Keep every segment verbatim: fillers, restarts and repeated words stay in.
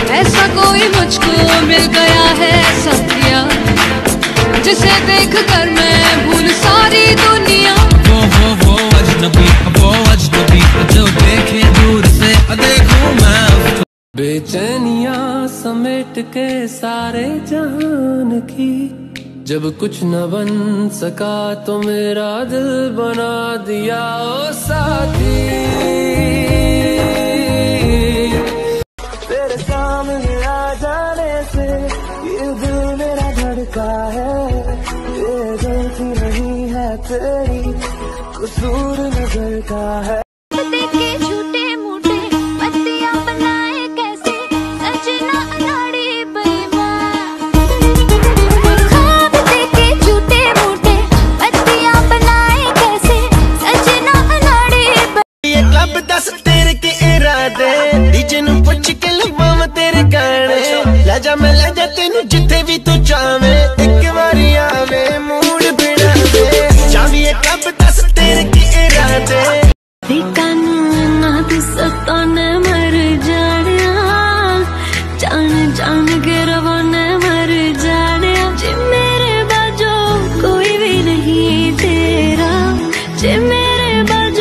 ऐसा कोई मुझको मिल गया है सत्या, जिसे देख कर मैं भूल सारी दुनिया। वो वो वो अजनबी, वो अजनबी जो देखे दूर से देखूं मैं। बेचैनियां समेट के सारे जहान की, जब कुछ न बन सका तो मेरा दिल बना दिया ओ साथी। तेरे सामने आ जाने से ये दिल मेरा धड़का है, ये गलती नहीं है तेरी, कसूर नजर का है। डीजे नू पुछ के लवां तेरे गाने, ले जा मैं ले जा तेनू जिथे भी तू चावे, एक बारी आवे मूड बिना दे, चाबिए कब दस तेरे की इरादे। कानून ना तू सताने मर जानिया, जान जान के रवाने मर जानिया, जे मेरे बाजो कोई भी नहीं तेरा, जे मेरे बाजो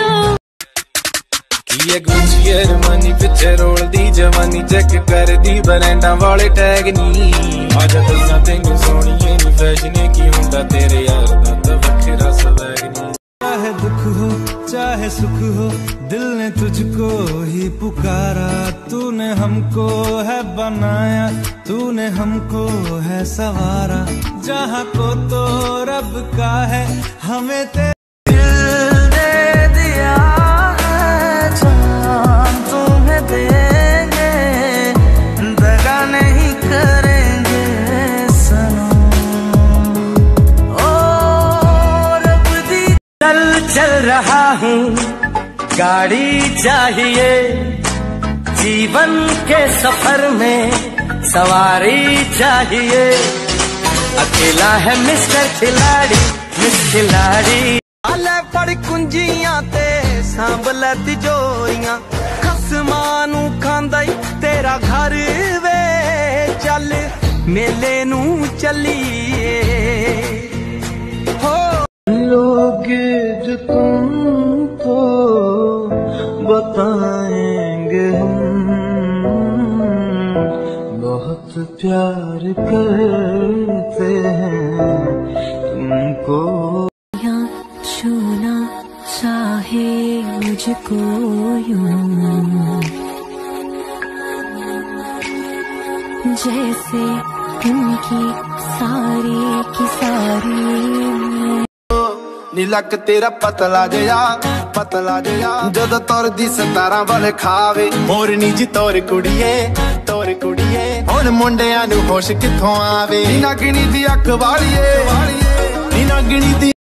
गुची अरमानी पिछे रोल दी जवानी, चेक कर दी बरैंडा वाले टैग नी। आजा दसा तेनू सोनिए नी फैशन की हुंदा तेरे यार दा वखरा स्वैग नी। चाहे दुख हो चाहे सुख हो दिल ने तुझको ही पुकारा, तूने हमको है बनाया, तूने हमको है सवारा, जहाँ को तो रब का है हमें ते दिल दे दिया तुम्हें देंगे, दगा नहीं करेंगे सनम। ओ रब दी चल चल रहा हूँ गाड़ी चाहिए, जीवन के सफर में सवारी चाहिए, अकेला है मिस्टर खिलाड़ी, मिस खिलाड़ी। आले पड़ कुंजियां ते सांभल तिजोरियां, खसमां नू खांदा ही तेरा घर वे, चल मेले नू चलिए हो। लोग जो तुमको बताएंगे हम बहुत प्यार करते हैं तुमको, छूना चाहे मुझको यूं जैसे उनकी सारी की सारी। नीलक तेरा पतला जया पतला जया, जद तोर दी सतारा वाले खावे, मोरनी जी तोर कुड़िए तोर कुड़िए, हुण मुंडियां नू होश किथों आवे। नी नागणी दी अख वालिए नी नागणी दी